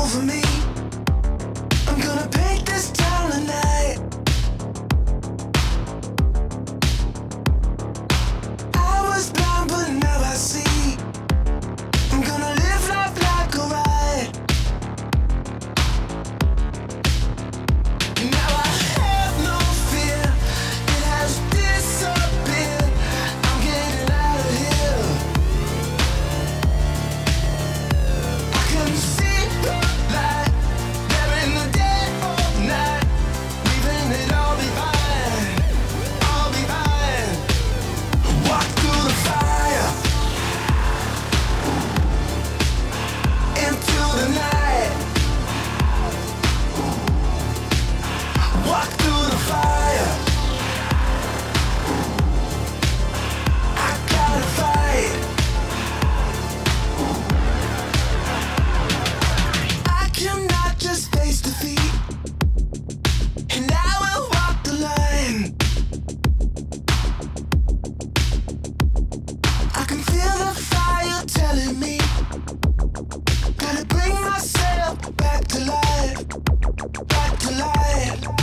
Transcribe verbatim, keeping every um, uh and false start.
over me. I'm gonna paint this town tonight. I was blind but now I see. I'm gonna live life like a ride. Now I have no fear, it has disappeared. I'm getting out of here. I can see the light, there in the dead of night. Leaving it all behind, all behind. Walk through the fire, into the night. Walk through the fire, I gotta fight. I cannot just face defeat, and I will walk the line. I can feel the fire telling me, gotta bring myself back to life, back to life.